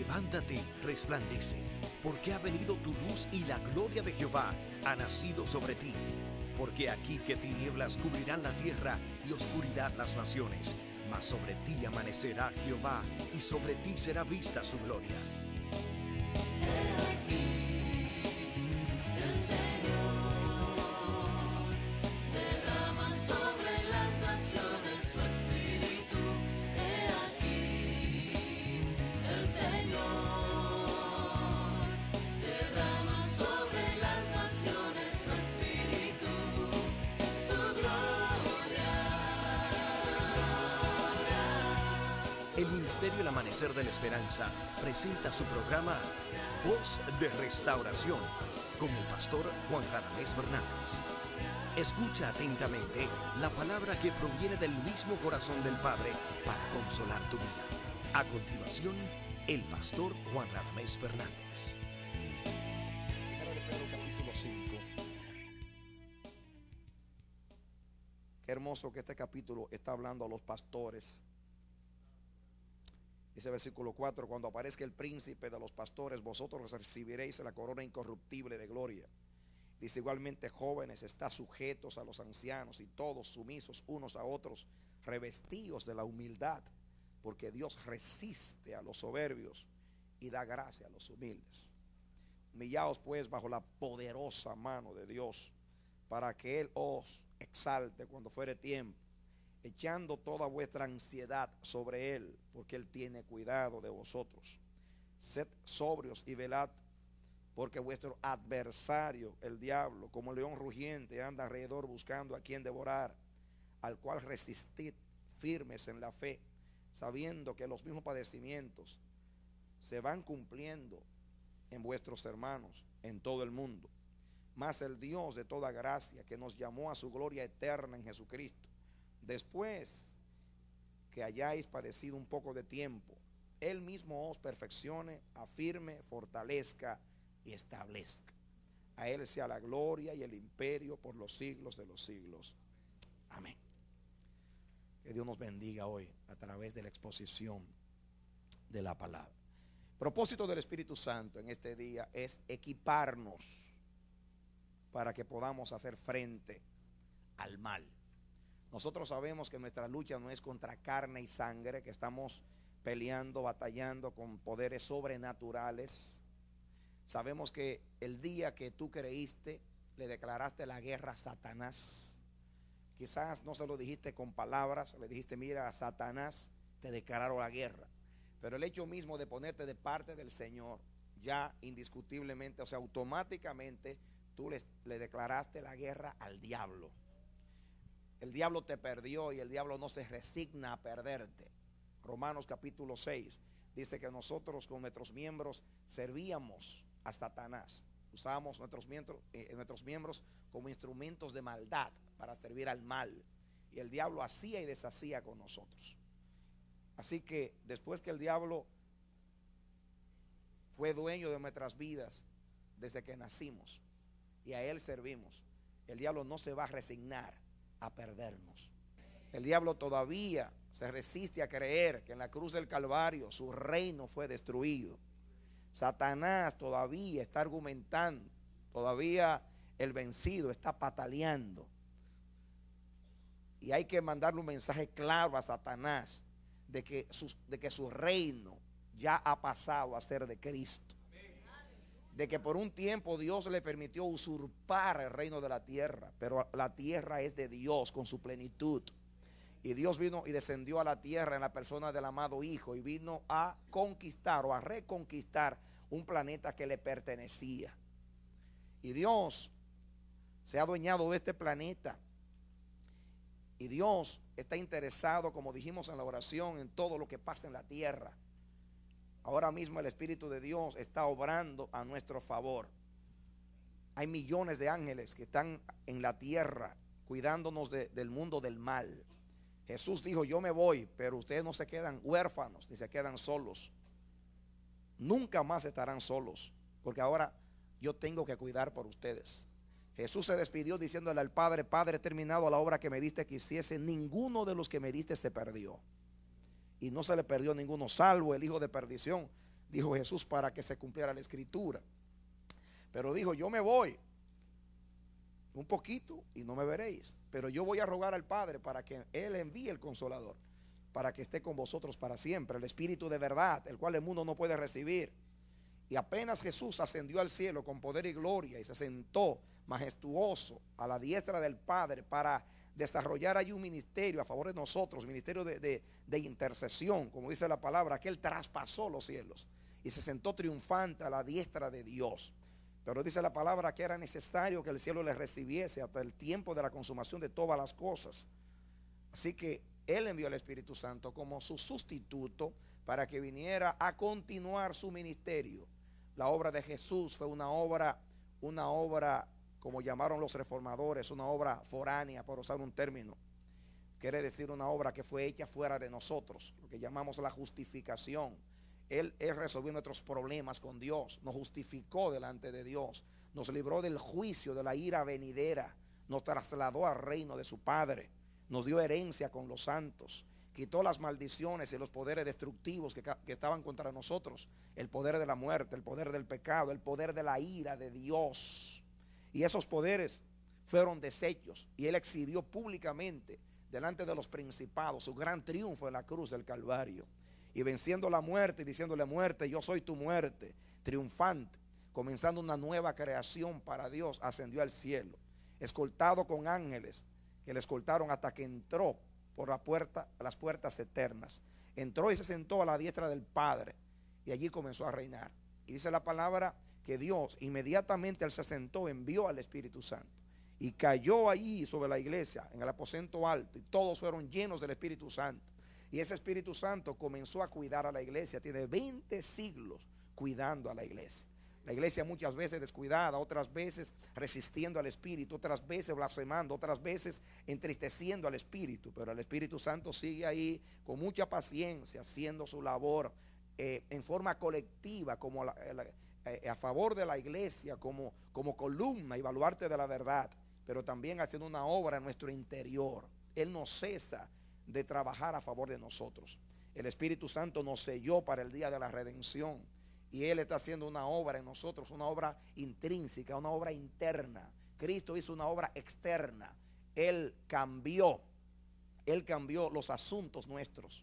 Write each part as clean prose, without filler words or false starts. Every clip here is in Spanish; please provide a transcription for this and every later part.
Levántate, resplandece, porque ha venido tu luz y la gloria de Jehová ha nacido sobre ti. Porque aquí que tinieblas cubrirán la tierra y oscuridad las naciones, mas sobre ti amanecerá Jehová y sobre ti será vista su gloria. El Ministerio El Amanecer de la Esperanza presenta su programa Voz de Restauración con el pastor Juan Radamés Fernández. Escucha atentamente la palabra que proviene del mismo corazón del Padre para consolar tu vida. A continuación, el pastor Juan Radamés Fernández. Primera de Pedro capítulo 5. Qué hermoso que este capítulo está hablando a los pastores. Dice versículo 4: cuando aparezca el príncipe de los pastores, vosotros recibiréis la corona incorruptible de gloria. Dice igualmente, jóvenes, está sujetos a los ancianos y todos sumisos unos a otros, revestidos de la humildad, porque Dios resiste a los soberbios y da gracia a los humildes. Humillaos pues bajo la poderosa mano de Dios, para que Él os exalte cuando fuere tiempo, echando toda vuestra ansiedad sobre Él, porque Él tiene cuidado de vosotros. Sed sobrios y velad, porque vuestro adversario, el diablo, como león rugiente, anda alrededor buscando a quien devorar, al cual resistid firmes en la fe, sabiendo que los mismos padecimientos se van cumpliendo en vuestros hermanos en todo el mundo. Mas el Dios de toda gracia, que nos llamó a su gloria eterna en Jesucristo, después que hayáis padecido un poco de tiempo, Él mismo os perfeccione, afirme, fortalezca y establezca. A Él sea la gloria y el imperio por los siglos de los siglos. Amén. Que Dios nos bendiga hoy a través de la exposición de la palabra. Propósito del Espíritu Santo en este día es equiparnos para que podamos hacer frente al mal. Nosotros sabemos que nuestra lucha no es contra carne y sangre, que estamos peleando, batallando con poderes sobrenaturales. Sabemos que el día que tú creíste, le declaraste la guerra a Satanás. Quizás no se lo dijiste con palabras, le dijiste: mira, a Satanás te declaro la guerra. Pero el hecho mismo de ponerte de parte del Señor, ya indiscutiblemente, o sea, automáticamente tú le declaraste la guerra al diablo. El diablo te perdió y el diablo no se resigna a perderte. Romanos capítulo 6 dice que nosotros con nuestros miembros servíamos a Satanás. Usábamos nuestros miembros como instrumentos de maldad para servir al mal. Y el diablo hacía y deshacía con nosotros. Así que después que el diablo fue dueño de nuestras vidas desde que nacimos y a él servimos, el diablo no se va a resignar a perdernos. El diablo todavía se resiste a creer que en la cruz del Calvario su reino fue destruido. Satanás todavía está argumentando, todavía el vencido está pataleando. Y hay que mandarle un mensaje claro a Satanás de que su reino ya ha pasado a ser de Cristo. De que por un tiempo Dios le permitió usurpar el reino de la tierra, pero la tierra es de Dios con su plenitud. Y Dios vino y descendió a la tierra en la persona del amado Hijo y vino a conquistar o a reconquistar un planeta que le pertenecía. Y Dios se ha adueñado de este planeta. Y Dios está interesado, como dijimos en la oración, en todo lo que pasa en la tierra. Ahora mismo el Espíritu de Dios está obrando a nuestro favor. Hay millones de ángeles que están en la tierra cuidándonos del mundo del mal. Jesús dijo: yo me voy, pero ustedes no se quedan huérfanos ni se quedan solos. Nunca más estarán solos, porque ahora yo tengo que cuidar por ustedes. Jesús se despidió diciéndole al Padre: Padre, he terminado la obra que me diste que hiciese. Ninguno de los que me diste se perdió. Y no se le perdió ninguno, salvo el hijo de perdición, dijo Jesús, para que se cumpliera la escritura. Pero dijo, yo me voy un poquito y no me veréis, pero yo voy a rogar al Padre para que Él envíe el Consolador, para que esté con vosotros para siempre, el Espíritu de verdad, el cual el mundo no puede recibir. Y apenas Jesús ascendió al cielo con poder y gloria y se sentó majestuoso a la diestra del Padre para desarrollar allí un ministerio a favor de nosotros, ministerio de intercesión, como dice la palabra, que Él traspasó los cielos y se sentó triunfante a la diestra de Dios. Pero dice la palabra que era necesario que el cielo le recibiese hasta el tiempo de la consumación de todas las cosas. Así que Él envió al Espíritu Santo como su sustituto para que viniera a continuar su ministerio. La obra de Jesús fue una obra, como llamaron los reformadores, una obra foránea, por usar un término. Quiere decir una obra que fue hecha fuera de nosotros, lo que llamamos la justificación. Él resolvió nuestros problemas con Dios, nos justificó delante de Dios, nos libró del juicio, de la ira venidera, nos trasladó al reino de su Padre, nos dio herencia con los santos, quitó las maldiciones y los poderes destructivos que estaban contra nosotros, el poder de la muerte, el poder del pecado, el poder de la ira de Dios. Y esos poderes fueron deshechos y Él exhibió públicamente delante de los principados su gran triunfo en la cruz del Calvario. Y venciendo la muerte y diciéndole, muerte, yo soy tu muerte, triunfante, comenzando una nueva creación para Dios, ascendió al cielo, escoltado con ángeles que le escoltaron hasta que entró por las puertas eternas. Entró y se sentó a la diestra del Padre y allí comenzó a reinar. Y dice la palabra que Dios inmediatamente Él se sentó, envió al Espíritu Santo y cayó allí sobre la iglesia en el aposento alto y todos fueron llenos del Espíritu Santo. Y ese Espíritu Santo comenzó a cuidar a la iglesia. Tiene 20 siglos cuidando a la iglesia. La iglesia muchas veces descuidada, otras veces resistiendo al Espíritu, otras veces blasfemando, otras veces entristeciendo al Espíritu. Pero el Espíritu Santo sigue ahí con mucha paciencia, haciendo su labor en forma colectiva, como a favor de la iglesia, como columna y baluarte de la verdad, pero también haciendo una obra en nuestro interior. Él no cesa de trabajar a favor de nosotros. El Espíritu Santo nos selló para el día de la redención y Él está haciendo una obra en nosotros, una obra intrínseca, una obra interna. Cristo hizo una obra externa. Él cambió los asuntos nuestros,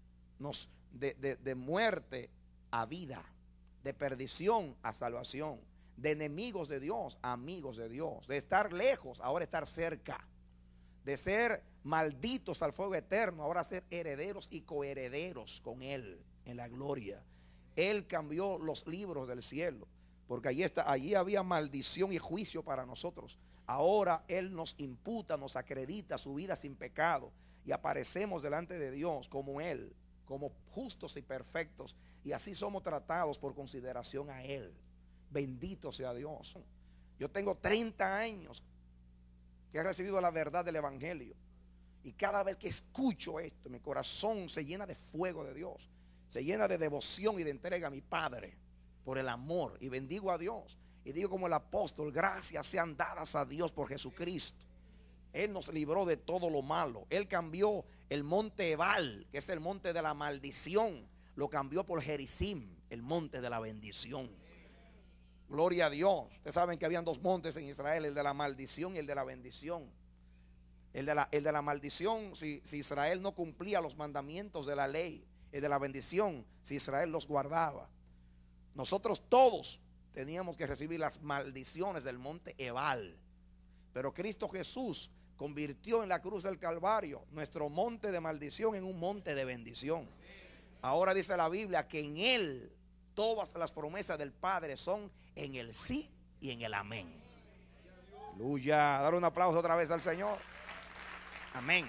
de muerte a vida, de perdición a salvación, de enemigos de Dios a amigos de Dios, de estar lejos ahora estar cerca, de ser malditos al fuego eterno ahora ser herederos y coherederos con Él en la gloria. Él cambió los libros del cielo, porque allí había maldición y juicio para nosotros. Ahora Él nos imputa, nos acredita su vida sin pecado y aparecemos delante de Dios como Él, como justos y perfectos, y así somos tratados por consideración a Él. Bendito sea Dios. Yo tengo 30 años que he recibido la verdad del Evangelio, y cada vez que escucho esto, mi corazón se llena de fuego de Dios, se llena de devoción y de entrega a mi Padre por el amor, y bendigo a Dios y digo como el apóstol, gracias sean dadas a Dios por Jesucristo. Él nos libró de todo lo malo. Él cambió el monte Ebal, que es el monte de la maldición, lo cambió por Gerizim, el monte de la bendición. Gloria a Dios. Ustedes saben que habían dos montes en Israel, el de la maldición y el de la bendición. El de la maldición, si Israel no cumplía los mandamientos de la ley. El de la bendición, si Israel los guardaba. Nosotros todos teníamos que recibir las maldiciones del monte Ebal. Pero Cristo Jesús convirtió en la cruz del Calvario nuestro monte de maldición en un monte de bendición. Ahora dice la Biblia que en Él todas las promesas del Padre son en el sí y en el amén. Aleluya. Dar un aplauso otra vez al Señor. Amén.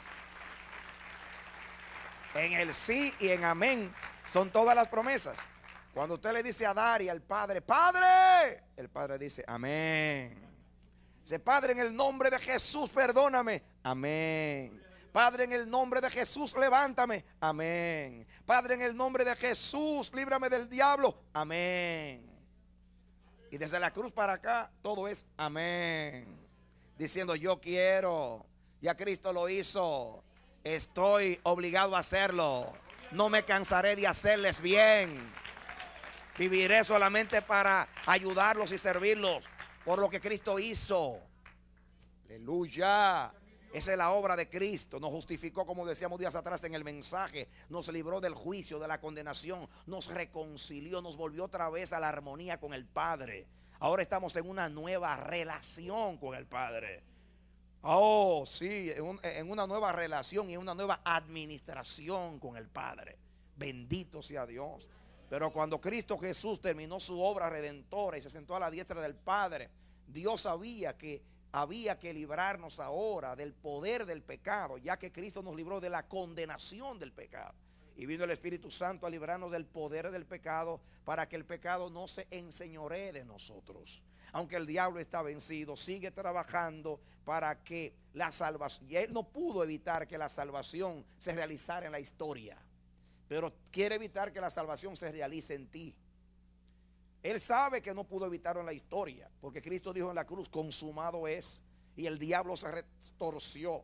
En el sí y en amén son todas las promesas. Cuando usted le dice a dar y al Padre, Padre, el Padre dice amén. Dice, Padre, en el nombre de Jesús, perdóname. Amén. Padre, en el nombre de Jesús, levántame. Amén. Padre, en el nombre de Jesús, líbrame del diablo. Amén. Y desde la cruz para acá, todo es amén. Diciendo, yo quiero. Ya Cristo lo hizo. Estoy obligado a hacerlo. No me cansaré de hacerles bien. Viviré solamente para ayudarlos y servirlos por lo que Cristo hizo. Aleluya. Esa es la obra de Cristo. Nos justificó, como decíamos días atrás en el mensaje. Nos libró del juicio, de la condenación. Nos reconcilió, nos volvió otra vez a la armonía con el Padre. Ahora estamos en una nueva relación con el Padre. Oh, sí, en una nueva relación y en una nueva administración con el Padre. Bendito sea Dios. Pero cuando Cristo Jesús terminó su obra redentora y se sentó a la diestra del Padre, Dios sabía que había que librarnos ahora del poder del pecado, ya que Cristo nos libró de la condenación del pecado. Y vino el Espíritu Santo a librarnos del poder del pecado para que el pecado no se enseñoree de nosotros. Aunque el diablo está vencido, sigue trabajando para que la salvación, y él no pudo evitar que la salvación se realizara en la historia, pero quiere evitar que la salvación se realice en ti. Él sabe que no pudo evitarlo en la historia, porque Cristo dijo en la cruz, consumado es. Y el diablo se retorció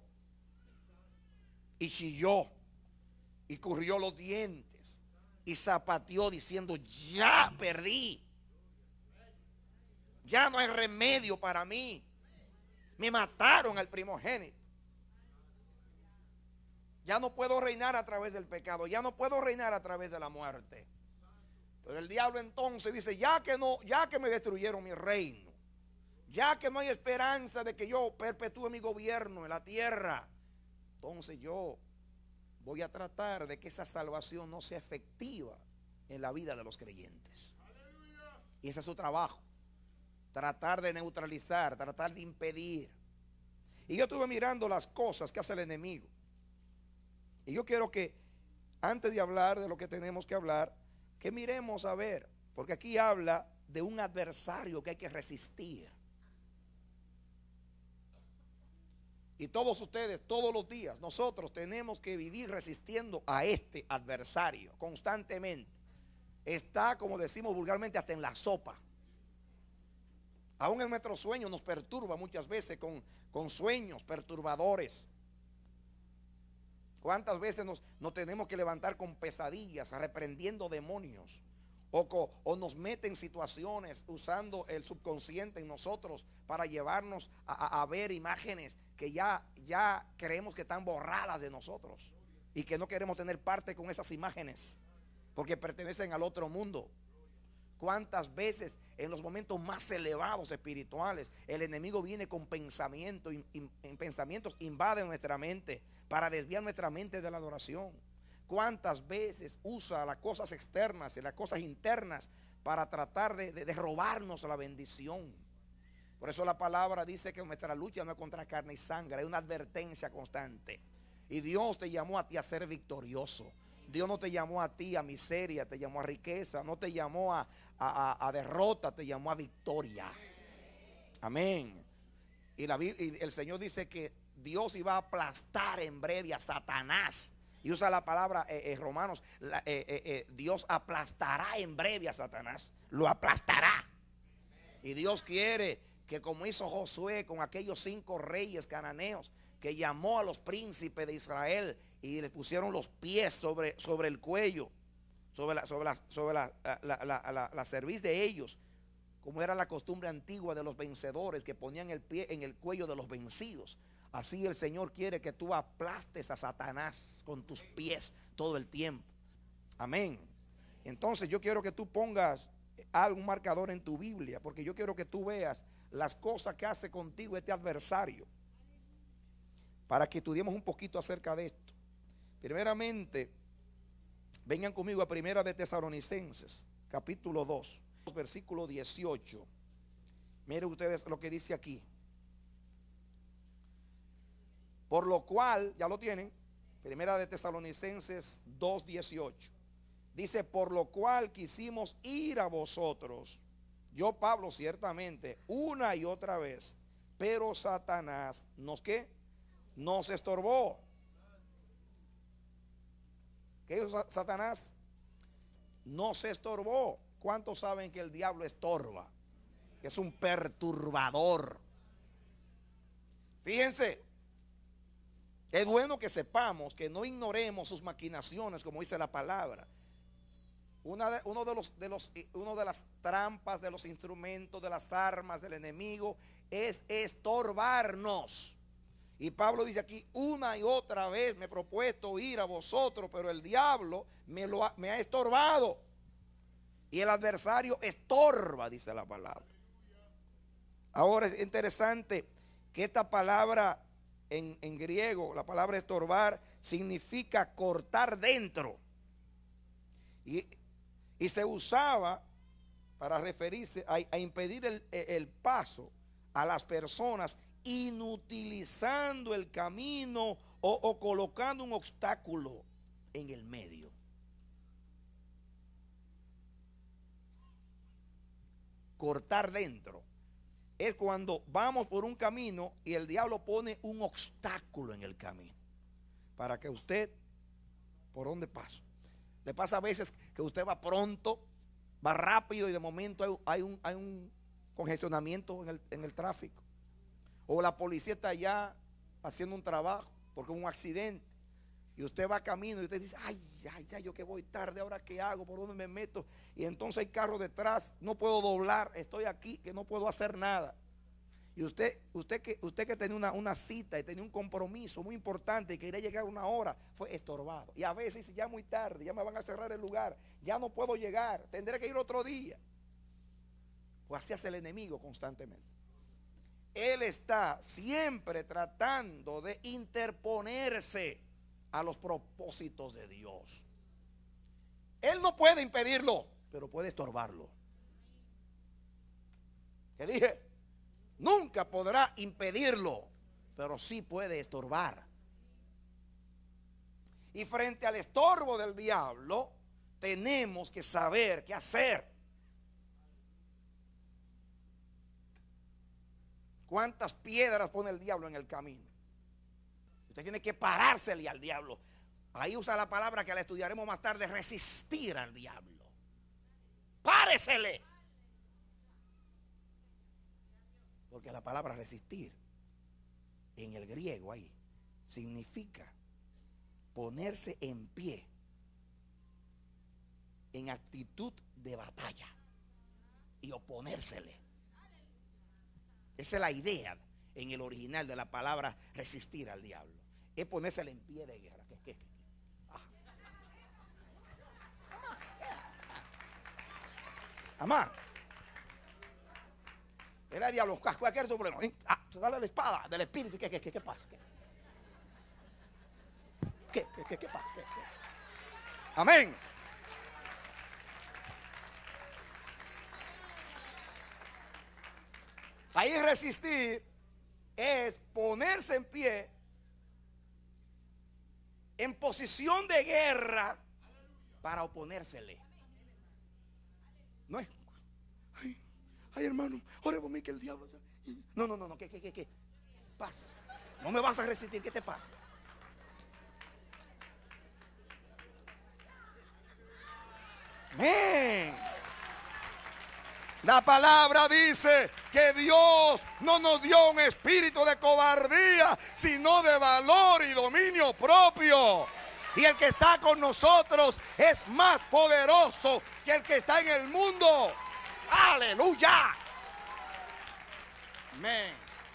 y chilló y currió los dientes y zapateó diciendo, ya perdí. Ya no hay remedio para mí. Me mataron al primogénito. Ya no puedo reinar a través del pecado. Ya no puedo reinar a través de la muerte. Pero el diablo entonces dice, ya que me destruyeron mi reino, ya que no hay esperanza de que yo perpetúe mi gobierno en la tierra, entonces yo voy a tratar de que esa salvación no sea efectiva en la vida de los creyentes. Y ese es su trabajo, tratar de neutralizar, tratar de impedir. Y yo estuve mirando las cosas que hace el enemigo. Y yo quiero que antes de hablar de lo que tenemos que hablar, que miremos a ver, porque aquí habla de un adversario que hay que resistir. Y todos ustedes, todos los días, nosotros tenemos que vivir resistiendo a este adversario constantemente. Está, como decimos vulgarmente, hasta en la sopa. Aún en nuestros sueños nos perturba muchas veces con sueños perturbadores. ¿Cuántas veces nos tenemos que levantar con pesadillas, reprendiendo demonios? O nos meten en situaciones usando el subconsciente en nosotros para llevarnos a ver imágenes que ya creemos que están borradas de nosotros y que no queremos tener parte con esas imágenes porque pertenecen al otro mundo. ¿Cuántas veces en los momentos más elevados espirituales el enemigo viene con pensamientos, invade nuestra mente para desviar nuestra mente de la adoración? ¿Cuántas veces usa las cosas externas y las cosas internas para tratar de robarnos la bendición? Por eso la palabra dice que nuestra lucha no es contra carne y sangre, hay una advertencia constante. Y Dios te llamó a ti a ser victorioso. Dios no te llamó a ti a miseria, te llamó a riqueza, no te llamó a derrota, te llamó a victoria. Amén. Y el Señor dice que Dios iba a aplastar en breve a Satanás. Y usa la palabra Romanos, Dios aplastará en breve a Satanás, lo aplastará. Y Dios quiere que, como hizo Josué con aquellos 5 reyes cananeos, que llamó a los príncipes de Israel y le pusieron los pies sobre el cuello, sobre la cerviz de ellos, como era la costumbre antigua de los vencedores, que ponían el pie en el cuello de los vencidos. Así el Señor quiere que tú aplastes a Satanás con tus pies todo el tiempo. Amén. Entonces yo quiero que tú pongas algún marcador en tu Biblia, porque yo quiero que tú veas las cosas que hace contigo este adversario, para que estudiemos un poquito acerca de esto. Primeramente, vengan conmigo a Primera de Tesalonicenses, capítulo 2, versículo 18. Miren ustedes lo que dice aquí. Por lo cual, ya lo tienen, Primera de Tesalonicenses 2:18. Dice, por lo cual quisimos ir a vosotros, yo Pablo ciertamente, una y otra vez, pero Satanás nos estorbó. ¿Qué hizo Satanás? Nos estorbó. ¿Cuántos saben que el diablo estorba? Que es un perturbador. Fíjense, es bueno que sepamos, que no ignoremos sus maquinaciones, como dice la palabra. Una de las trampas, de los instrumentos, de las armas del enemigo es estorbarnos. Y Pablo dice aquí: una y otra vez me he propuesto ir a vosotros, pero el diablo me ha estorbado. Y el adversario estorba, dice la palabra. Ahora es interesante que esta palabra en griego, la palabra estorbar, significa cortar dentro. Y se usaba para referirse a impedir el paso a las personas, inutilizando el camino o colocando un obstáculo en el medio. Cortar dentro es cuando vamos por un camino y el diablo pone un obstáculo en el camino para que usted, ¿por dónde paso? Le pasa a veces que usted va pronto, va rápido y de momento hay un congestionamiento en el tráfico. O la policía está allá haciendo un trabajo porque hubo un accidente. Y usted va camino y usted dice: ay, yo que voy tarde, ¿ahora qué hago? ¿Por dónde me meto? Y entonces hay carro detrás, no puedo doblar, estoy aquí que no puedo hacer nada. Y usted que tenía una cita y tenía un compromiso muy importante y quería llegar una hora, fue estorbado. Y a veces dice: ya muy tarde, ya me van a cerrar el lugar, ya no puedo llegar, tendré que ir otro día. Pues así hace el enemigo constantemente. Él está siempre tratando de interponerse a los propósitos de Dios. Él no puede impedirlo, pero puede estorbarlo. ¿Qué dije? Nunca podrá impedirlo, pero sí puede estorbar. Y frente al estorbo del diablo, tenemos que saber qué hacer. ¿Cuántas piedras pone el diablo en el camino? Usted tiene que parársele al diablo. Ahí usa la palabra que la estudiaremos más tarde: resistir al diablo. Páresele. Porque la palabra resistir en el griego ahí significa ponerse en pie, en actitud de batalla y oponérsele. Esa es la idea en el original de la palabra resistir al diablo. Es ponérsele en pie de guerra. Amá. Era diablo, cualquier tu problema. Dale la espada del espíritu. ¿Qué pasa? ¿Qué pasa? ¿Qué? Amén. Ahí resistir es ponerse en pie en posición de guerra para oponérsele. No es: ay hermano, ore por mí que el diablo. No, ¿qué? Paz. No me vas a resistir, ¿qué te pasa? Amén. La palabra dice que Dios no nos dio un espíritu de cobardía, sino de valor y dominio propio. Y el que está con nosotros es más poderoso que el que está en el mundo. ¡Aleluya! Amén.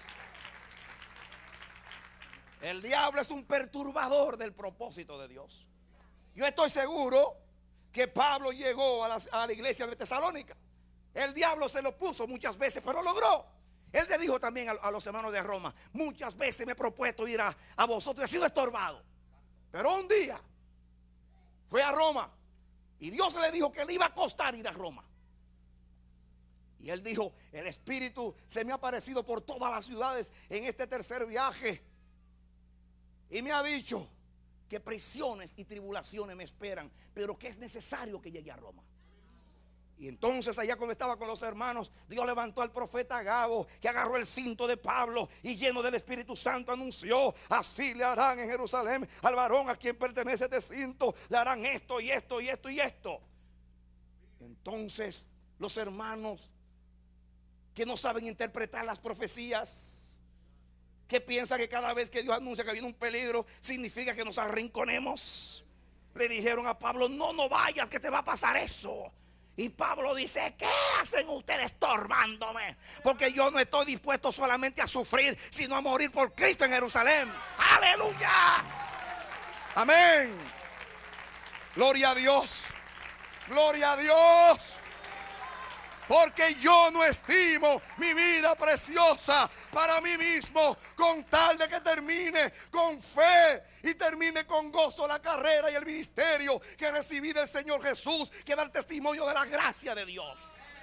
El diablo es un perturbador del propósito de Dios. Yo estoy seguro que Pablo llegó a la iglesia de Tesalónica. El diablo se lo puso muchas veces, pero logró. Él le dijo también a los hermanos de Roma: muchas veces me he propuesto ir a vosotros y he sido estorbado. Pero un día fue a Roma y Dios le dijo que le iba a costar ir a Roma. Y él dijo: el Espíritu se me ha aparecido por todas las ciudades en este tercer viaje y me ha dicho que prisiones y tribulaciones me esperan, pero que es necesario que llegue a Roma. Y entonces allá cuando estaba con los hermanos, Dios levantó al profeta Agabo, que agarró el cinto de Pablo y lleno del Espíritu Santo anunció: así le harán en Jerusalén al varón a quien pertenece este cinto, le harán esto y esto y esto y esto. Entonces los hermanos que no saben interpretar las profecías, que piensan que cada vez que Dios anuncia que viene un peligro significa que nos arrinconemos, le dijeron a Pablo: no vayas, que te va a pasar eso. Y Pablo dice: ¿qué hacen ustedes estorbándome? Porque yo no estoy dispuesto solamente a sufrir, sino a morir por Cristo en Jerusalén. ¡Aleluya! Amén. Gloria a Dios. Gloria a Dios. Porque yo no estimo mi vida preciosa para mí mismo, con tal de que termine con fe y termine con gozo la carrera y el ministerio que recibí del Señor Jesús, que da el testimonio de la gracia de Dios.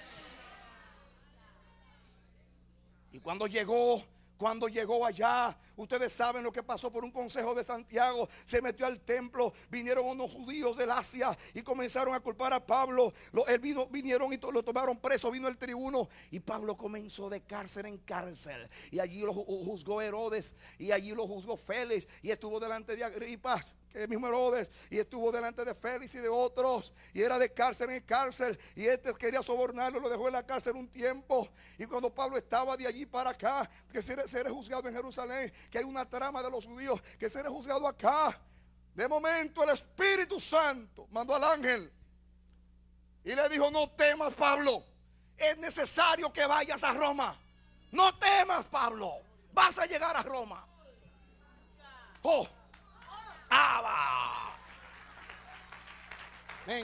Y cuando llegó allá, ustedes saben lo que pasó. Por un consejo de Santiago, se metió al templo. Vinieron unos judíos del Asia y comenzaron a culpar a Pablo. Vinieron y lo tomaron preso. Vino el tribuno y Pablo comenzó de cárcel en cárcel. Y allí lo juzgó Herodes, y allí lo juzgó Félix, y estuvo delante de Agripa, que es mismo Herodes, y estuvo delante de Félix y de otros, y era de cárcel en cárcel. Y este quería sobornarlo, lo dejó en la cárcel un tiempo. Y cuando Pablo estaba de allí para acá, que será juzgado en Jerusalén, que hay una trama de los judíos, que será juzgado acá, de momento el Espíritu Santo mandó al ángel y le dijo: no temas, Pablo, es necesario que vayas a Roma. No temas, Pablo, vas a llegar a Roma. Oh, ¡Abba! Amén.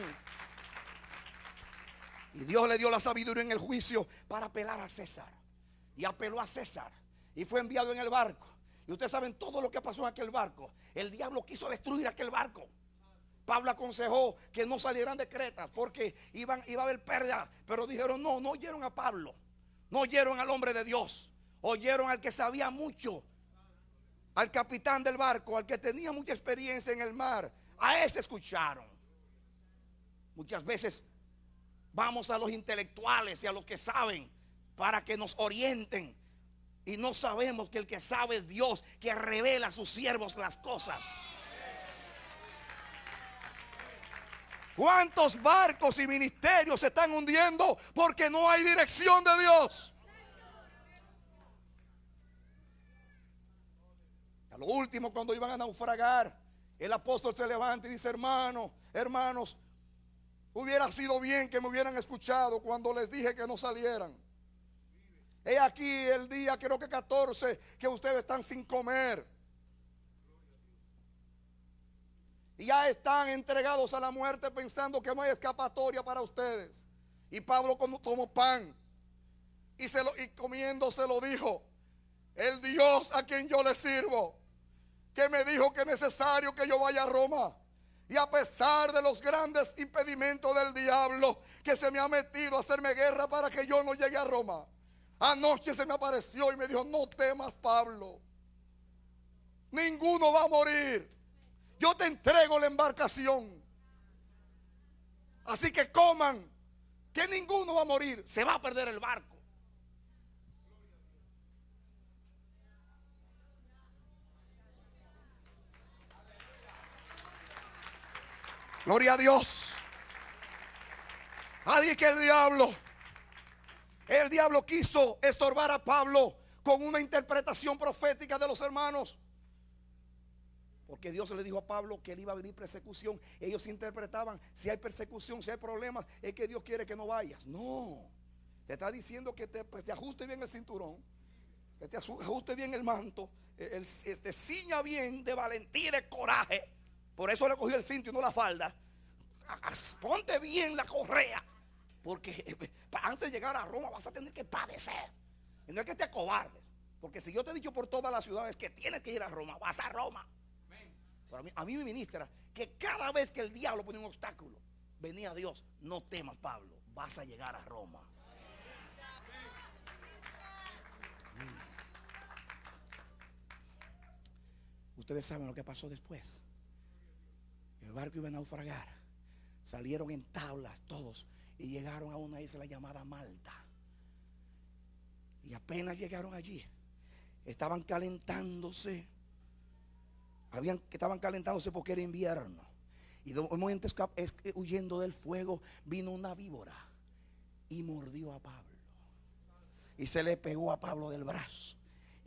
Y Dios le dio la sabiduría en el juicio para apelar a César. Y apeló a César y fue enviado en el barco. Y ustedes saben todo lo que pasó en aquel barco. El diablo quiso destruir aquel barco. Pablo aconsejó que no salieran de Creta porque iba a haber pérdida. Pero dijeron: no oyeron a Pablo, no oyeron al hombre de Dios, oyeron al que sabía mucho, al capitán del barco, al que tenía mucha experiencia en el mar. A ese escucharon. Muchas veces vamos a los intelectuales y a los que saben para que nos orienten, y no sabemos que el que sabe es Dios, que revela a sus siervos las cosas. ¿Cuántos barcos y ministerios se están hundiendo porque no hay dirección de Dios? A lo último, cuando iban a naufragar, el apóstol se levanta y dice: hermanos, hubiera sido bien que me hubieran escuchado cuando les dije que no salieran. He aquí el día, creo que 14, que ustedes están sin comer. Y ya están entregados a la muerte pensando que no hay escapatoria para ustedes. Y Pablo tomó pan y comiéndose lo dijo: el Dios a quien yo le sirvo, que me dijo que es necesario que yo vaya a Roma. Y a pesar de los grandes impedimentos del diablo que se me ha metido a hacerme guerra para que yo no llegue a Roma, anoche se me apareció y me dijo: no temas, Pablo, ninguno va a morir. Yo te entrego la embarcación. Así que coman, que ninguno va a morir. Se va a perder el barco. Gloria a Dios. Así que el diablo quiso estorbar a Pablo con una interpretación profética de los hermanos. Porque Dios le dijo a Pablo que él iba a venir persecución. Ellos interpretaban: si hay persecución, si hay problemas, es que Dios quiere que no vayas. No, te está diciendo que te ajuste bien el cinturón, que te ajuste bien el manto, te ciña bien de valentía y de coraje. Por eso le cogió el cinto y no la falda. Ponte bien la correa, porque antes de llegar a Roma vas a tener que padecer. Y no es que te acobardes, porque si yo te he dicho por todas las ciudades que tienes que ir a Roma, vas a Roma. Pero a mí me ministra que cada vez que el diablo pone un obstáculo, venía Dios: no temas, Pablo, vas a llegar a Roma. Ustedes saben lo que pasó después. El barco iba a naufragar. Salieron en tablas todos y llegaron a una isla llamada Malta. Y apenas llegaron allí, estaban calentándose. Estaban calentándose porque era invierno. Y de un momento, huyendo del fuego, vino una víbora y mordió a Pablo. Y se le pegó a Pablo del brazo.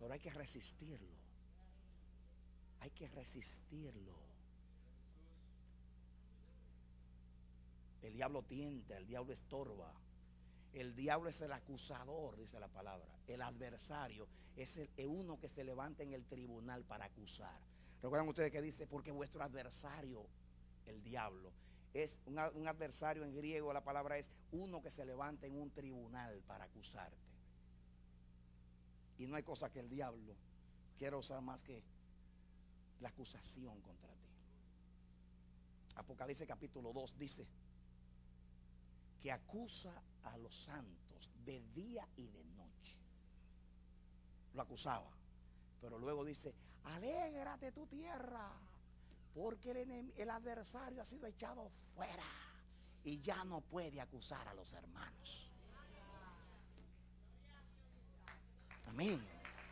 Pero hay que resistirlo. Hay que resistirlo. El diablo tienta, el diablo estorba. El diablo es el acusador, dice la palabra. El adversario es uno que se levanta en el tribunal para acusar. ¿Recuerdan ustedes que dice? Porque vuestro adversario, el diablo, es un adversario en griego. La palabra es uno que se levanta en un tribunal para acusarte. Y no hay cosa que el diablo quiera usar más que la acusación contra ti. Apocalipsis capítulo 2 dice que acusa a los santos de día y de noche. Lo acusaba, pero luego dice: alégrate tu tierra, porque el adversario ha sido echado fuera y ya no puede acusar a los hermanos. Amén.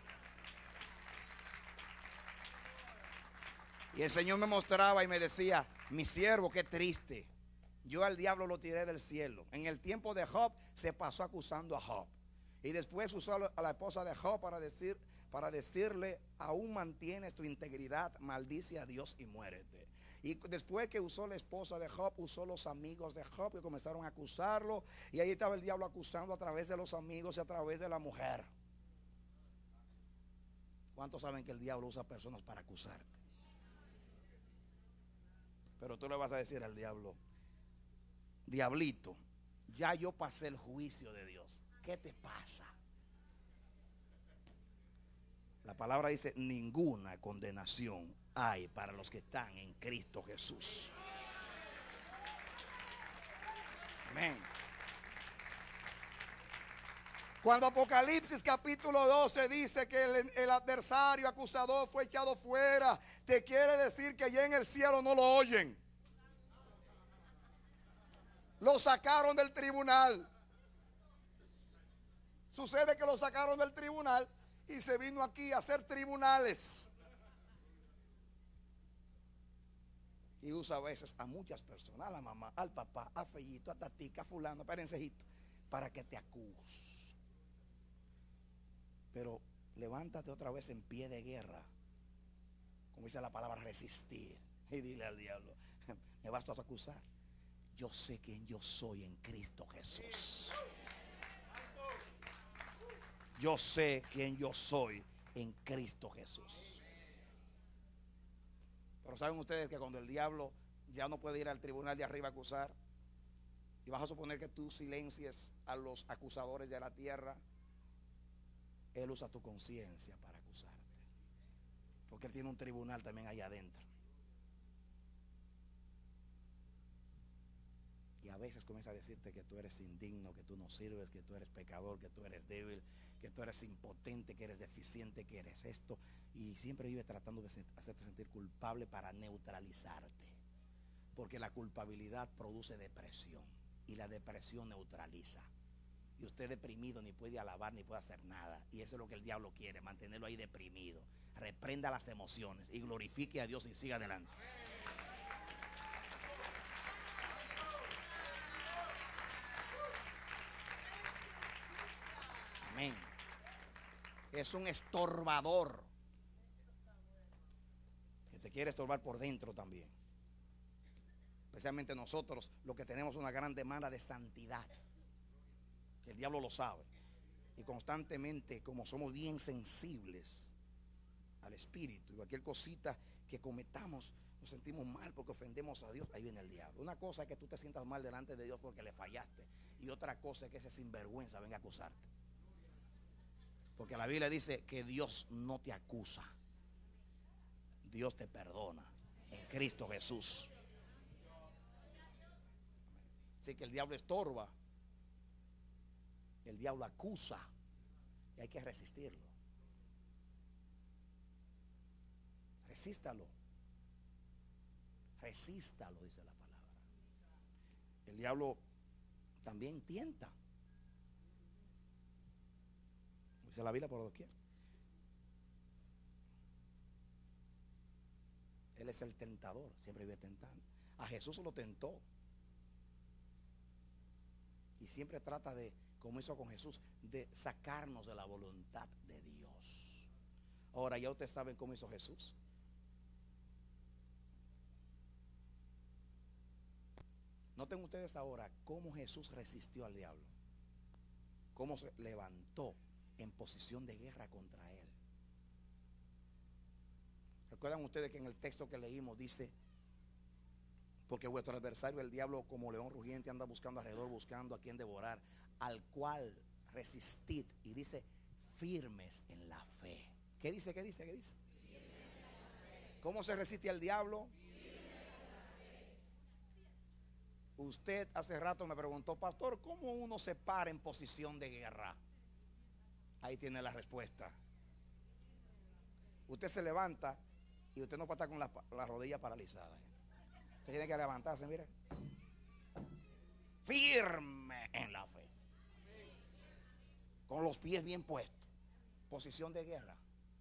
Y el Señor me mostraba y me decía: mi siervo, qué triste. Yo al diablo lo tiré del cielo. En el tiempo de Job se pasó acusando a Job. Y después usó a la esposa de Job para decirle: aún mantienes tu integridad, maldice a Dios y muérete. Y después que usó la esposa de Job, usó los amigos de Job que comenzaron a acusarlo. Y ahí estaba el diablo acusando a través de los amigos y a través de la mujer. ¿Cuántos saben que el diablo usa personas para acusarte? Pero tú le vas a decir al diablo: diablito, ya yo pasé el juicio de Dios. ¿Qué te pasa? La palabra dice: ninguna condenación hay para los que están en Cristo Jesús. Amén. Cuando Apocalipsis capítulo 12 dice que el adversario acusador fue echado fuera, te quiere decir que ya en el cielo no lo oyen. Lo sacaron del tribunal. Sucede que lo sacaron del tribunal y se vino aquí a hacer tribunales. Y usa a veces a muchas personas, a la mamá, al papá, a Fellito, a Tatica, a fulano, a Perencejito, para que te acuse. Pero levántate otra vez en pie de guerra, como dice la palabra, resistir. Y dile al diablo: ¿me vas a acusar? Yo sé quién yo soy en Cristo Jesús. Yo sé quién yo soy en Cristo Jesús. Pero saben ustedes que cuando el diablo ya no puede ir al tribunal de arriba a acusar, y vas a suponer que tú silencies a los acusadores de la tierra, él usa tu conciencia para acusarte, porque él tiene un tribunal también allá adentro. Y a veces comienza a decirte que tú eres indigno, que tú no sirves, que tú eres pecador, que tú eres débil, que tú eres impotente, que eres deficiente, que eres esto. Y siempre vive tratando de hacerte sentir culpable para neutralizarte. Porque la culpabilidad produce depresión y la depresión neutraliza. Y usted deprimido ni puede alabar ni puede hacer nada. Y eso es lo que el diablo quiere, mantenerlo ahí deprimido. Reprenda las emociones y glorifique a Dios y siga adelante. Amén. Es un estorbador que te quiere estorbar por dentro también. Especialmente nosotros, los que tenemos una gran demanda de santidad, que el diablo lo sabe. Y constantemente, como somos bien sensibles al espíritu, y cualquier cosita que cometamos nos sentimos mal porque ofendemos a Dios, ahí viene el diablo. Una cosa es que tú te sientas mal delante de Dios porque le fallaste, y otra cosa es que ese sinvergüenza venga a acusarte. Porque la Biblia dice que Dios no te acusa, Dios te perdona en Cristo Jesús. Así que el diablo estorba, el diablo acusa, y hay que resistirlo. Resístalo. Resístalo, dice la palabra. El diablo también tienta. Dice la Biblia por doquier. Él es el tentador, siempre vive tentando. A Jesús lo tentó. Y siempre trata de, como hizo con Jesús, de sacarnos de la voluntad de Dios. Ahora ya ustedes saben cómo hizo Jesús. Noten ustedes ahora cómo Jesús resistió al diablo, cómo se levantó en posición de guerra contra él. ¿Recuerdan ustedes que en el texto que leímos dice: porque vuestro adversario el diablo como león rugiente anda buscando alrededor, buscando a quien devorar, al cual resistid? Y dice: firmes en la fe. ¿Qué dice? ¿Qué dice? ¿Qué dice? ¿Cómo se resiste al diablo? Usted hace rato me preguntó: pastor, ¿cómo uno se para en posición de guerra? Ahí tiene la respuesta. Usted se levanta y usted no puede estar con la rodilla paralizada. Usted tiene que levantarse, mire, firme en la fe, con los pies bien puestos, posición de guerra.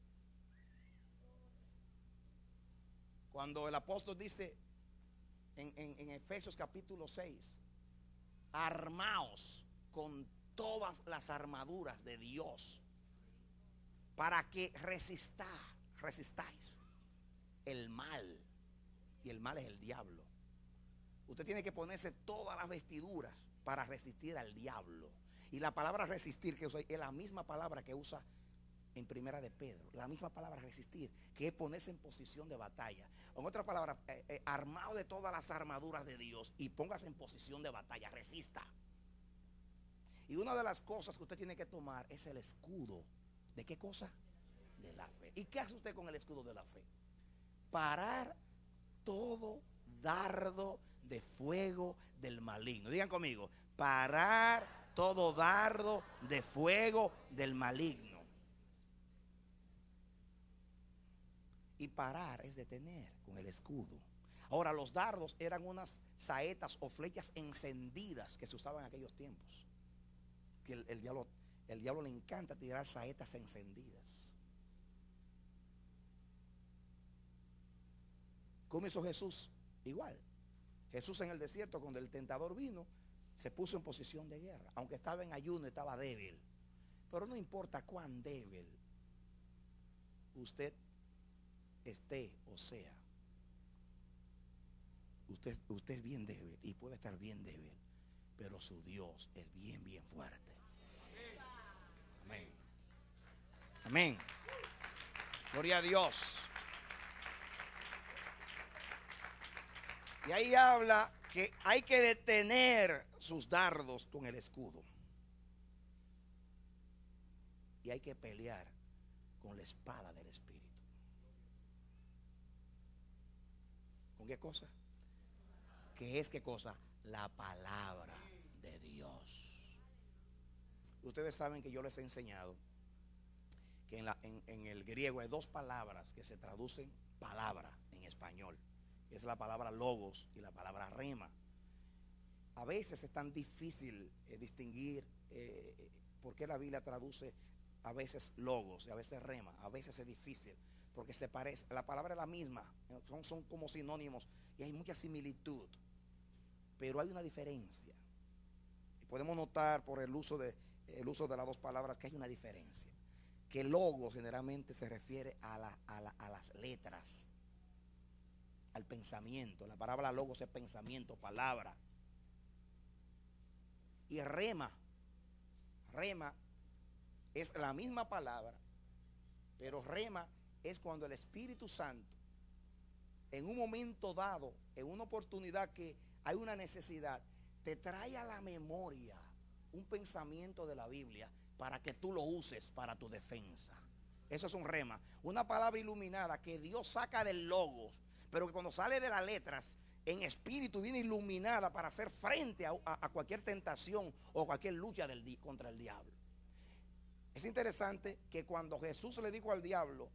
Cuando el apóstol dice en Efesios capítulo 6, armaos con todas las armaduras de Dios para que resistáis el mal. Y el mal es el diablo. Usted tiene que ponerse todas las vestiduras para resistir al diablo. Y la palabra resistir que usa es la misma palabra que usa en Primera de Pedro, la misma palabra resistir, que es ponerse en posición de batalla. En otra palabra, armado de todas las armaduras de Dios y póngase en posición de batalla, resista. Y una de las cosas que usted tiene que tomar es el escudo. ¿De qué cosa? De la fe. ¿Y qué hace usted con el escudo de la fe? Parar todo dardo de fuego del maligno. Digan conmigo: parar todo dardo de fuego del maligno. Y parar es detener con el escudo. Ahora, los dardos eran unas saetas o flechas encendidas que se usaban en aquellos tiempos. Que el diablo le encanta tirar saetas encendidas. ¿Cómo hizo Jesús? Igual. Jesús en el desierto, cuando el tentador vino, se puso en posición de guerra. Aunque estaba en ayuno, estaba débil. Pero no importa cuán débil usted esté o sea, usted es bien débil y puede estar bien débil, pero su Dios es bien, bien fuerte. Amén. Amén. Gloria a Dios. Y ahí habla que hay que detener sus dardos con el escudo. Y hay que pelear con la espada del Espíritu. ¿Con qué cosa? ¿Qué es qué cosa? La palabra de Dios. Ustedes saben que yo les he enseñado que en el griego hay dos palabras que se traducen palabra en español. Es la palabra logos y la palabra rema. A veces es tan difícil distinguir por qué la Biblia traduce a veces logos y a veces rema. A veces es difícil porque se parece, la palabra es la misma, son como sinónimos y hay mucha similitud, pero hay una diferencia. Y podemos notar por el uso de las dos palabras que hay una diferencia. Que logos generalmente se refiere a las letras, al pensamiento. La palabra logos es pensamiento, palabra. Y rema es la misma palabra, pero rema es cuando el Espíritu Santo, en un momento dado, en una oportunidad que hay una necesidad, te trae a la memoria un pensamiento de la Biblia para que tú lo uses para tu defensa. Eso es un rema, una palabra iluminada que Dios saca del logos, pero que cuando sale de las letras, en espíritu viene iluminada para hacer frente a cualquier tentación o cualquier lucha contra el diablo. Es interesante que cuando Jesús le dijo al diablo,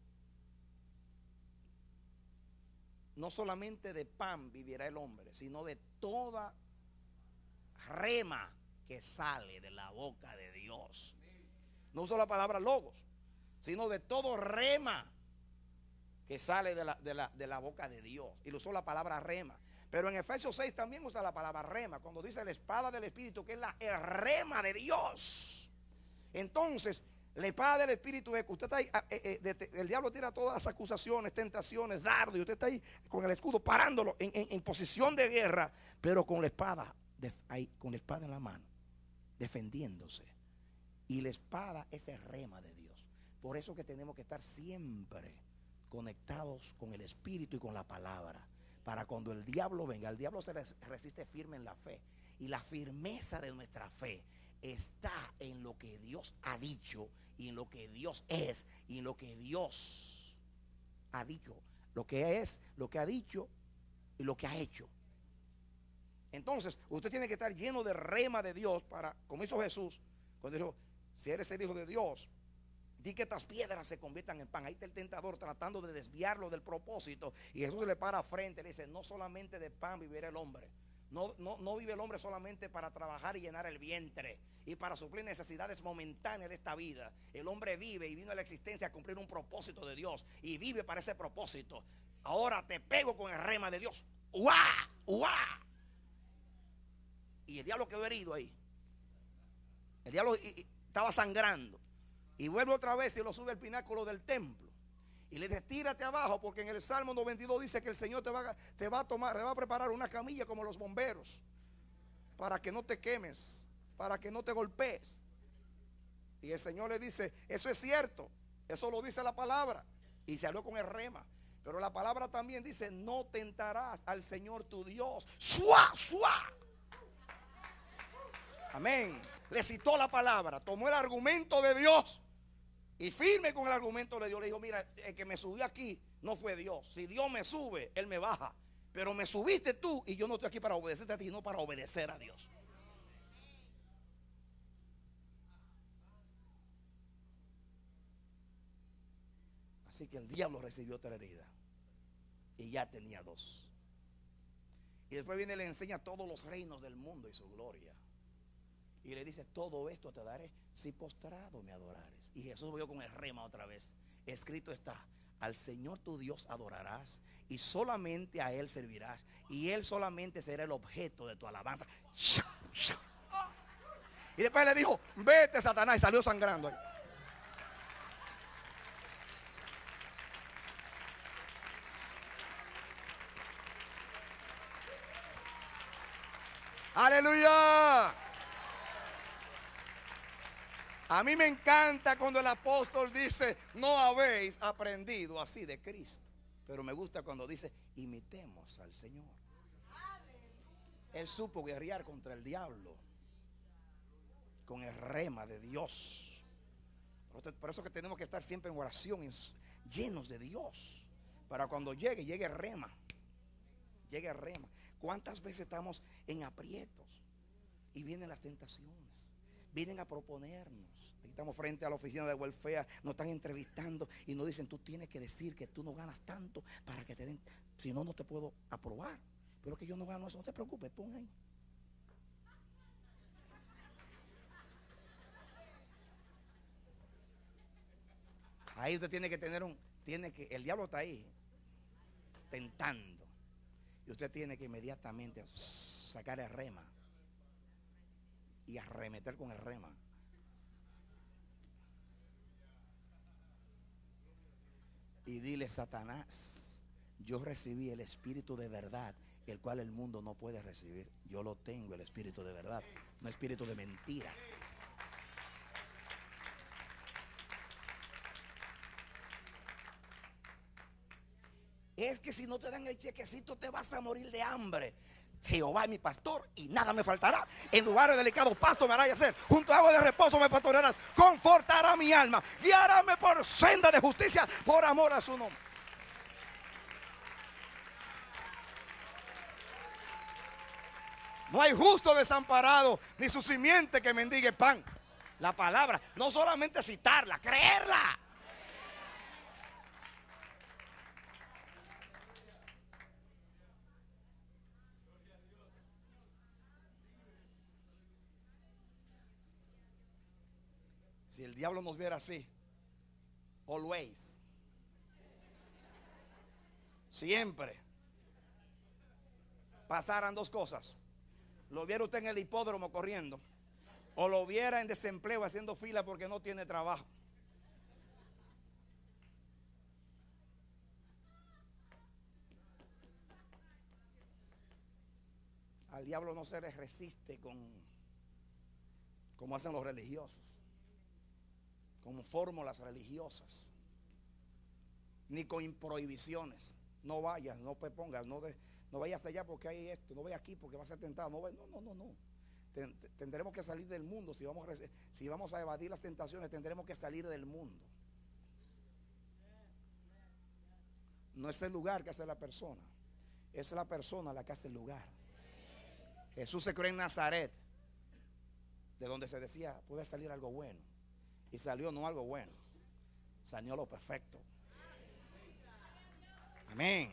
no solamente de pan vivirá el hombre, sino de toda rema que sale de la boca de Dios. No usó la palabra logos, sino de todo rema que sale de la boca de Dios. Y lo usó la palabra rema. Pero en Efesios 6 también usa la palabra rema, cuando dice la espada del Espíritu, que es el rema de Dios. Entonces, La espada del Espíritu es que usted está ahí, el diablo tira todas las acusaciones, tentaciones, dardos, y usted está ahí con el escudo parándolo en posición de guerra, pero con la espada, con la espada en la mano, defendiéndose. Y la espada es el rema de Dios. Por eso que tenemos que estar siempre conectados con el Espíritu y con la palabra, para cuando el diablo venga. El diablo se resiste firme en la fe, y la firmeza de nuestra fe está en lo que Dios ha dicho, y en lo que Dios es, y en lo que Dios ha dicho, lo que es, lo que ha dicho y lo que ha hecho. Entonces usted tiene que estar lleno de rema de Dios, para, como hizo Jesús cuando dijo: si eres el Hijo de Dios, di que estas piedras se conviertan en pan. Ahí está el tentador tratando de desviarlo del propósito, y Jesús se le para frente y le dice: no solamente de pan vivirá el hombre. No vive el hombre solamente para trabajar y llenar el vientre y para suplir necesidades momentáneas de esta vida. El hombre vive y vino a la existencia a cumplir un propósito de Dios, y vive para ese propósito. Ahora te pego con el rema de Dios. ¡Uah! ¡Uah! Y el diablo quedó herido ahí. El diablo estaba sangrando. Y vuelve otra vez y lo sube al pináculo del templo. Y le dice: tírate abajo, porque en el Salmo 92 dice que el Señor te va a preparar una camilla como los bomberos, para que no te quemes, para que no te golpees. Y el Señor le dice: eso es cierto, eso lo dice la palabra. Y se habló con el rema. Pero la palabra también dice: no tentarás al Señor tu Dios. ¡Suá! ¡Suá! Amén. Le citó la palabra, tomó el argumento de Dios, y firme con el argumento de Dios le dijo: mira, el que me subió aquí no fue Dios. Si Dios me sube, Él me baja. Pero me subiste tú, y yo no estoy aquí para obedecerte a ti, sino para obedecer a Dios. Así que el diablo recibió otra herida, y ya tenía dos. Y después viene y le enseña todos los reinos del mundo y su gloria. Y le dice: todo esto te daré si postrado me adorares. Y Jesús volvió con el rema otra vez. Escrito está: al Señor tu Dios adorarás, y solamente a Él servirás, y Él solamente será el objeto de tu alabanza. Y después le dijo: vete, Satanás, y salió sangrando ahí. Aleluya. A mí me encanta cuando el apóstol dice: no habéis aprendido así de Cristo. Pero me gusta cuando dice: imitemos al Señor. Él supo guerrear contra el diablo con el rema de Dios. Por eso que tenemos que estar siempre en oración, llenos de Dios, para cuando llegue el rema. Llegue el rema. ¿Cuántas veces estamos en aprietos y vienen las tentaciones? Vienen a proponernos. Aquí estamos frente a la oficina de welfare, nos están entrevistando y nos dicen: tú tienes que decir que tú no ganas tanto para que te den, si no, no te puedo aprobar. Pero que yo no gano eso, no te preocupes, pon ahí. Ahí usted tiene que tener el diablo está ahí tentando, y usted tiene que inmediatamente sacar el rema y arremeter con el rema. Y dile: Satanás, yo recibí el espíritu de verdad, el cual el mundo no puede recibir. Yo lo tengo, el espíritu de verdad, no espíritu de mentira. Es que si no te dan el chequecito te vas a morir de hambre. Jehová es mi pastor y nada me faltará. En lugares delicados pasto me hará yacer, junto a agua de reposo me pastorearás. Confortará mi alma, guiaráme por senda de justicia, por amor a su nombre. No hay justo desamparado, ni su simiente que mendigue pan. La palabra, no solamente citarla, creerla. Si el diablo nos viera así, always, siempre, pasaran dos cosas: lo viera usted en el hipódromo corriendo, o lo viera en desempleo haciendo fila porque no tiene trabajo. Al diablo no se le resiste como hacen los religiosos, con fórmulas religiosas, ni con prohibiciones. No vayas, no te pongas, no vayas allá porque hay esto, no vayas aquí porque vas a ser tentado. No. Tendremos que salir del mundo. Si vamos a evadir las tentaciones, tendremos que salir del mundo. No es el lugar que hace la persona, es la persona la que hace el lugar. Jesús se creó en Nazaret, de donde se decía puede salir algo bueno, y salió no algo bueno, salió lo perfecto. Amén.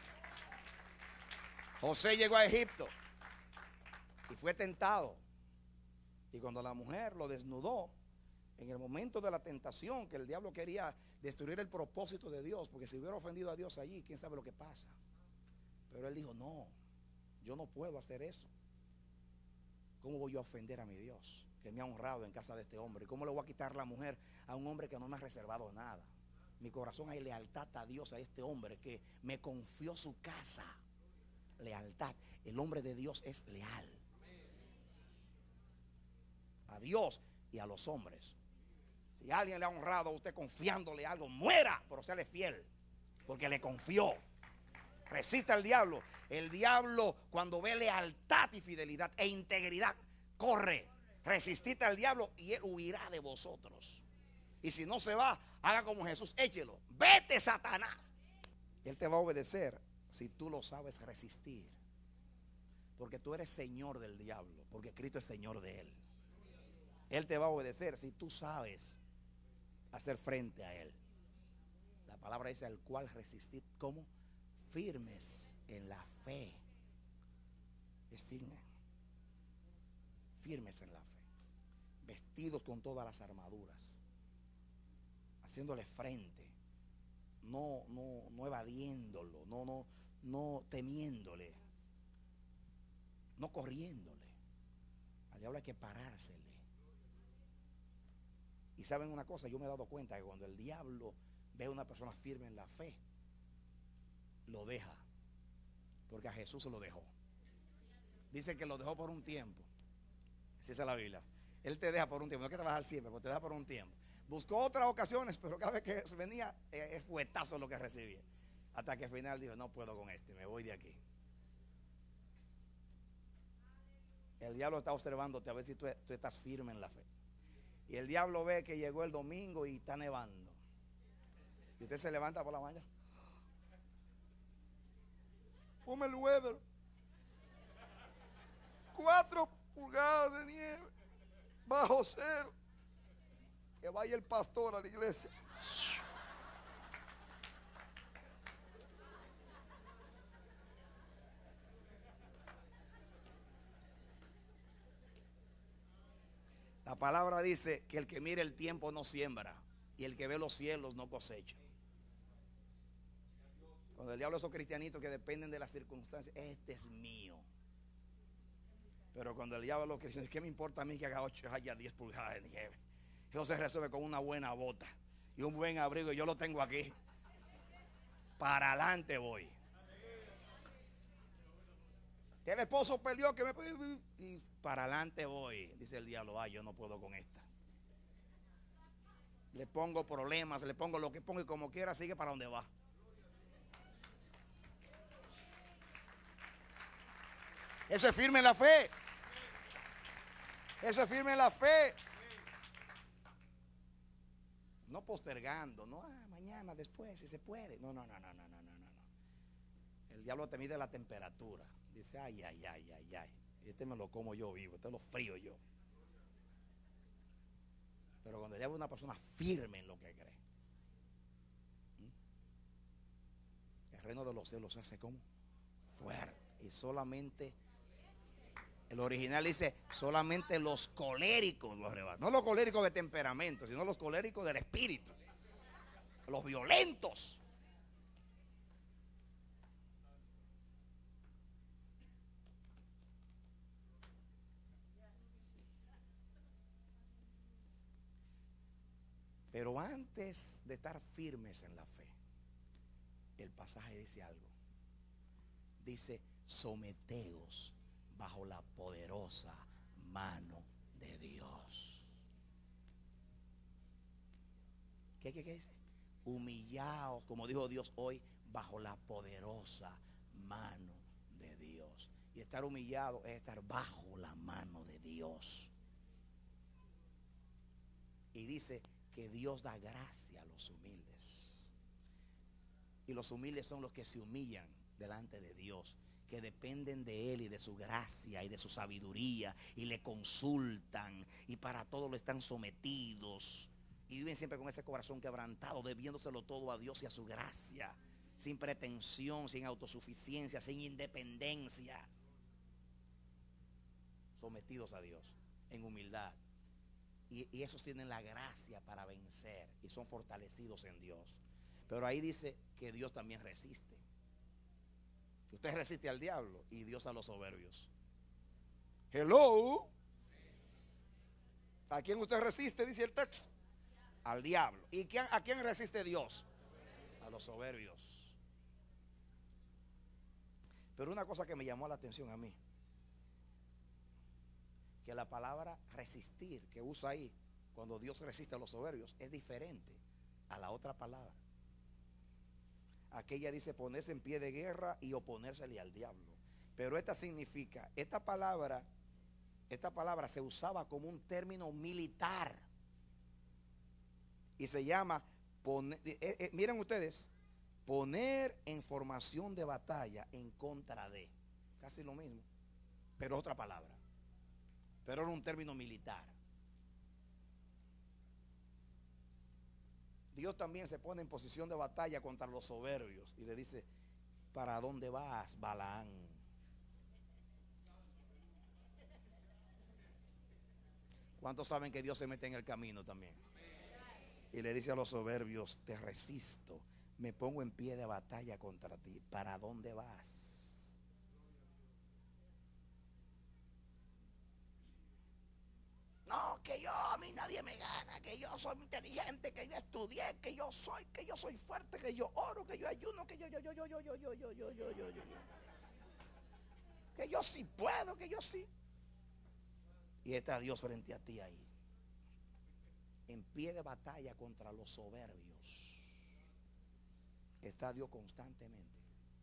José llegó a Egipto y fue tentado, y cuando la mujer lo desnudó en el momento de la tentación, que el diablo quería destruir el propósito de Dios, porque si hubiera ofendido a Dios allí, quién sabe lo que pasa. Pero él dijo, no, yo no puedo hacer eso. ¿Cómo voy yo a ofender a mi Dios, que me ha honrado en casa de este hombre? ¿Cómo le voy a quitar la mujer a un hombre que no me ha reservado nada? Mi corazón hay lealtad a Dios, a este hombre que me confió su casa. Lealtad. El hombre de Dios es leal a Dios y a los hombres. Si alguien le ha honrado a usted confiándole algo, muera, pero séale fiel, porque le confió. Resista al diablo. El diablo, cuando ve lealtad y fidelidad e integridad, corre. Resistid al diablo y él huirá de vosotros. Y si no se va, haga como Jesús, échelo. Vete, Satanás. Él te va a obedecer si tú lo sabes resistir, porque tú eres señor del diablo, porque Cristo es señor de él. Él te va a obedecer si tú sabes hacer frente a él. La palabra dice al cual resistid, ¿cómo? Firmes en la fe. Es firme. Firmes en la fe. Vestidos con todas las armaduras, haciéndole frente, no evadiéndolo, no temiéndole, no corriéndole. Al diablo hay que parársele. Y saben una cosa, yo me he dado cuenta que cuando el diablo ve a una persona firme en la fe, lo deja, porque a Jesús se lo dejó. Dice que lo dejó por un tiempo. Así es la Biblia. Él te deja por un tiempo, no es que trabajar siempre, pero te deja por un tiempo. Buscó otras ocasiones, pero cada vez que venía es fuetazo lo que recibía, hasta que al final dijo, no puedo con este, me voy de aquí. El diablo está observándote a ver si tú estás firme en la fe. Y el diablo ve que llegó el domingo y está nevando, y usted se levanta por la mañana, ponme el weather, 4 pulgadas de nieve, bajo cero, que vaya el pastor a la iglesia. La palabra dice que el que mira el tiempo no siembra, y el que ve los cielos no cosecha. Cuando el diablo, esos cristianitos que dependen de las circunstancias, este es mío. Pero cuando el diablo, los cristianos, ¿qué me importa a mí que haya 10 pulgadas de nieve? Eso se resuelve con una buena bota y un buen abrigo, y yo lo tengo aquí. Para adelante voy. Que el esposo peleó, que y para adelante voy. Dice el diablo, yo no puedo con esta. Le pongo problemas, le pongo lo que pongo, y como quiera sigue para donde va. Eso es firme en la fe. Eso es firme en la fe. No postergando, no, mañana, después, si se puede. No. El diablo te mide la temperatura. Dice, ay. Este me lo como yo vivo, este lo frío yo. Pero cuando el diablo es una persona firme en lo que cree, el reino de los cielos se hace como fuerte. Y solamente, el original dice, solamente los coléricos lo arrebatan. No los coléricos de temperamento, sino los coléricos del espíritu, los violentos. Pero antes de estar firmes en la fe, el pasaje dice algo. Dice, someteos bajo la poderosa mano de Dios. ¿Qué dice? Humillaos, como dijo Dios hoy, bajo la poderosa mano de Dios. Y estar humillado es estar bajo la mano de Dios. Y dice que Dios da gracia a los humildes. Y los humildes son los que se humillan delante de Dios, que dependen de Él y de su gracia y de su sabiduría, y le consultan, y para todo lo están sometidos, y viven siempre con ese corazón quebrantado, debiéndoselo todo a Dios y a su gracia, sin pretensión, sin autosuficiencia, sin independencia, sometidos a Dios en humildad. Y esos tienen la gracia para vencer y son fortalecidos en Dios. Pero ahí dice que Dios también resiste. Usted resiste al diablo y Dios a los soberbios. Hello. ¿A quién usted resiste? Dice el texto. Al diablo. ¿Y a quién resiste Dios? A los soberbios. Pero una cosa que me llamó la atención a mí, que la palabra resistir que usa ahí, cuando Dios resiste a los soberbios, es diferente a la otra palabra. Aquella dice ponerse en pie de guerra y oponérsele al diablo. Pero esta significa, esta palabra se usaba como un término militar. Y se llama, miren ustedes, poner en formación de batalla en contra de. Casi lo mismo, pero es otra palabra. Pero era un término militar. Dios también se pone en posición de batalla contra los soberbios y le dice, ¿para dónde vas, Balaán? ¿Cuántos saben que Dios se mete en el camino también? Y le dice a los soberbios, te resisto, me pongo en pie de batalla contra ti, ¿para dónde vas? No, que yo, a mí nadie me gana, que yo soy inteligente, que yo estudié, que yo soy fuerte, que yo oro, que yo ayuno, que yo. Que yo sí puedo, que yo sí. Y está Dios frente a ti ahí, en pie de batalla contra los soberbios. Está Dios constantemente.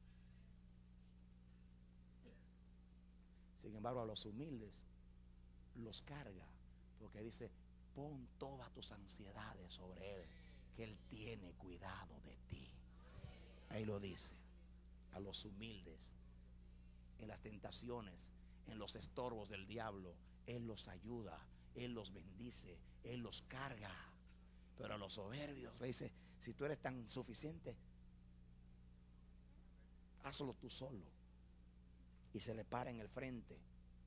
Sin embargo, a los humildes los carga, porque dice, pon todas tus ansiedades sobre Él, que Él tiene cuidado de ti. Ahí lo dice. A los humildes, en las tentaciones, en los estorbos del diablo, Él los ayuda, Él los bendice, Él los carga. Pero a los soberbios le dice, si tú eres tan suficiente, hazlo tú solo. Y se le para en el frente.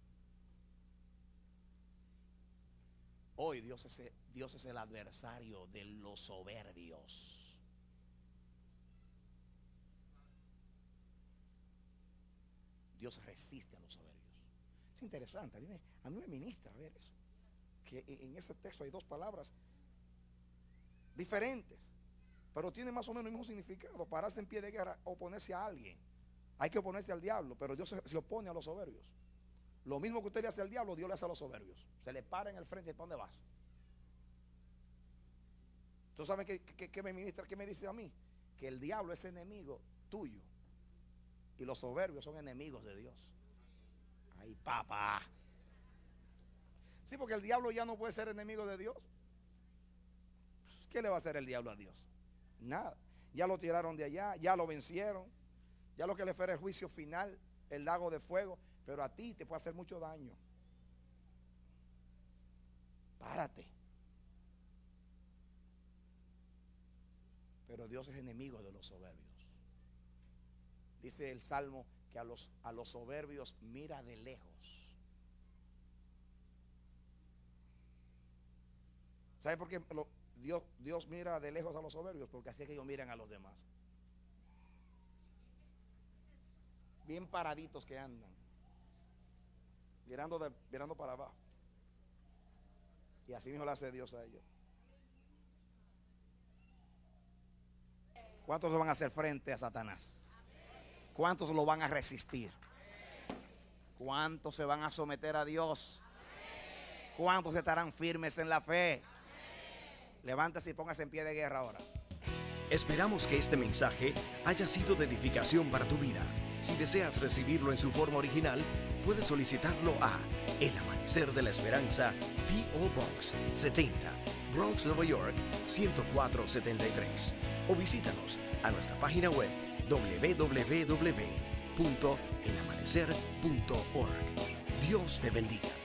Hoy Dios es el adversario de los soberbios. Dios resiste a los soberbios. Es interesante, a mí me ministra ver eso. Que en ese texto hay dos palabras diferentes, pero tienen más o menos el mismo significado. Pararse en pie de guerra, oponerse a alguien. Hay que oponerse al diablo, pero Dios se opone a los soberbios. Lo mismo que usted le hace al diablo, Dios le hace a los soberbios. Se le para en el frente y ¿para dónde vas? ¿Tú sabes qué me ministra, qué me dice a mí? Que el diablo es enemigo tuyo y los soberbios son enemigos de Dios. Ay, papá. Sí, porque el diablo ya no puede ser enemigo de Dios. ¿Qué le va a hacer el diablo a Dios? Nada. Ya lo tiraron de allá, ya lo vencieron. Ya lo que le espera el juicio final, el lago de fuego. Pero a ti te puede hacer mucho daño. Párate. Pero Dios es enemigo de los soberbios. Dice el Salmo que a los soberbios mira de lejos. ¿Sabe por qué Dios mira de lejos a los soberbios? Porque así es que ellos miran a los demás. Bien paraditos que andan, mirando para abajo. Y así mismo le hace Dios a ellos. ¿Cuántos van a hacer frente a Satanás? ¿Cuántos lo van a resistir? ¿Cuántos se van a someter a Dios? ¿Cuántos estarán firmes en la fe? Levántese y póngase en pie de guerra ahora. Esperamos que este mensaje haya sido de edificación para tu vida. Si deseas recibirlo en su forma original, puedes solicitarlo a El Amanecer de la Esperanza, P.O. Box 70, Bronx, Nueva York 10473. O visítanos a nuestra página web www.elamanecer.org. Dios te bendiga.